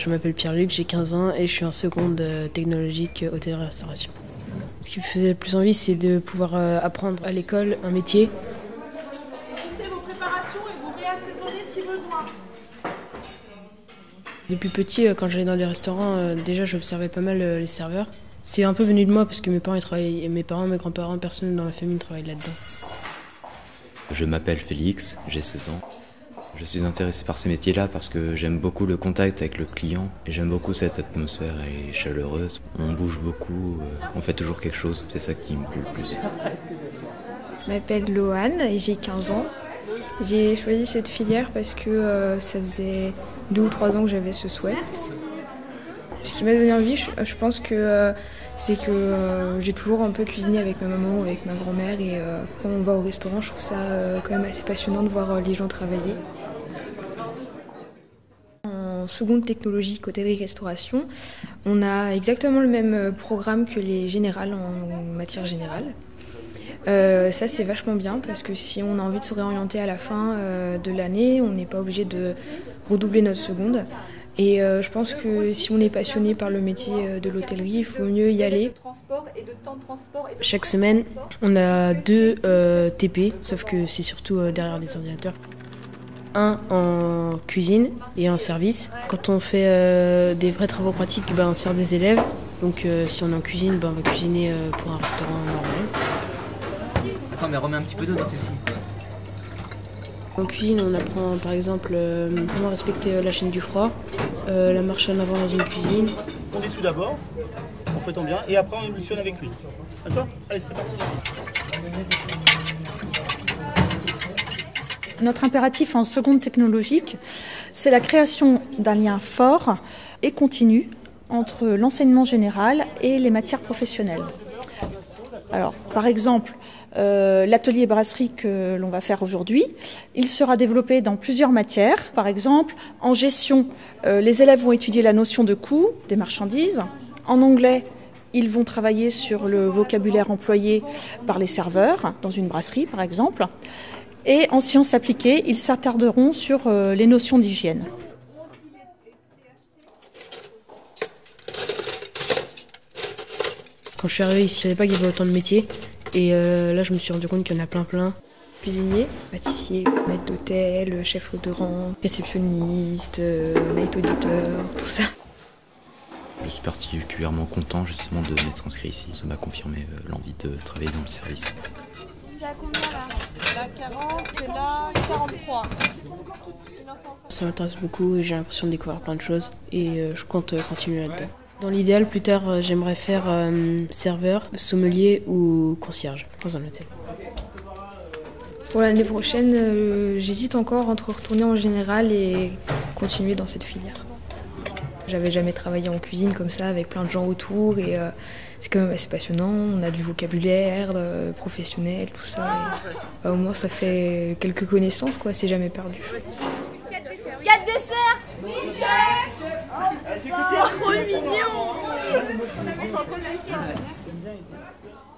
Je m'appelle Pierre-Luc, j'ai 15 ans et je suis en seconde technologique hôtellerie-restauration. Ce qui me faisait le plus envie, c'est de pouvoir apprendre à l'école un métier. Écoutez vos préparations et vous réassaisonnez si besoin. Depuis petit, quand j'allais dans les restaurants, déjà j'observais pas mal les serveurs. C'est un peu venu de moi parce que mes parents, mes grands-parents, personne dans ma famille ne travaille là-dedans. Je m'appelle Félix, j'ai 16 ans. Je suis intéressé par ces métiers-là parce que j'aime beaucoup le contact avec le client et j'aime beaucoup cette atmosphère, elle est chaleureuse. On bouge beaucoup, on fait toujours quelque chose, c'est ça qui me plaît le plus. Je m'appelle Loane et j'ai 15 ans. J'ai choisi cette filière parce que ça faisait 2 ou 3 ans que j'avais ce souhait. Ce qui m'a donné envie, je pense que c'est que j'ai toujours un peu cuisiné avec ma maman ou avec ma grand-mère et quand on va au restaurant, je trouve ça quand même assez passionnant de voir les gens travailler. En seconde technologique hôtellerie-restauration, on a exactement le même programme que les générales en matière générale. Ça c'est vachement bien parce que si on a envie de se réorienter à la fin de l'année, on n'est pas obligé de redoubler notre seconde. Et je pense que si on est passionné par le métier de l'hôtellerie, il faut mieux y aller. Chaque semaine, on a 2 TP, sauf que c'est surtout derrière les ordinateurs. Un en cuisine et en service. Quand on fait des vrais travaux pratiques, on sert des élèves. Donc si on est en cuisine, on va cuisiner pour un restaurant normal. Attends, mais remets un petit peu d'eau dans celle-ci. En cuisine, on apprend par exemple comment respecter la chaîne du froid, la marche en avant dans une cuisine. On dessout d'abord, en fouettant bien, et après on émulsionne avec l'huile. D'accord ? Allez, c'est parti. Notre impératif en seconde technologique, c'est la création d'un lien fort et continu entre l'enseignement général et les matières professionnelles. Alors, par exemple, l'atelier brasserie que l'on va faire aujourd'hui, il sera développé dans plusieurs matières. Par exemple, en gestion, les élèves vont étudier la notion de coût des marchandises. En anglais, ils vont travailler sur le vocabulaire employé par les serveurs, dans une brasserie par exemple. Et en sciences appliquées, ils s'attarderont sur les notions d'hygiène. Quand je suis arrivée ici, je ne savais pas qu'il y avait autant de métiers. Et là, je me suis rendu compte qu'il y en a plein. Cuisinier, pâtissier, maître d'hôtel, chef de rang, réceptionniste, night auditeur, tout ça. Je suis particulièrement content justement de m'être inscrit ici. Ça m'a confirmé l'envie de travailler dans le service. C'est à combien là ? Là 40 et là 43. Ça m'intéresse beaucoup et j'ai l'impression de découvrir plein de choses. Et je compte continuer là-dedans. Dans l'idéal, plus tard, j'aimerais faire serveur, sommelier ou concierge dans un hôtel. Pour l'année prochaine, j'hésite encore entre retourner en général et continuer dans cette filière. J'avais jamais travaillé en cuisine comme ça, avec plein de gens autour, et c'est quand même assez passionnant. On a du vocabulaire professionnel, tout ça. Et, au moins, ça fait quelques connaissances, quoi, c'est jamais perdu. 4 desserts. Oui, chef. C'est trop mignon. On avait 130 desserts.